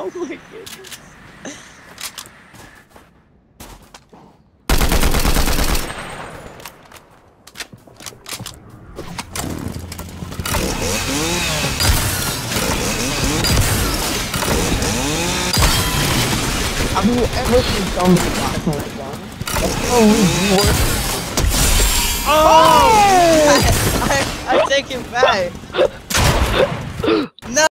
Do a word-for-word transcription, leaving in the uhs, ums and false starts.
Oh my goodness. Have you ever seen somebody knock my gun? That's so weird. Oh! I, I, I take it back. No.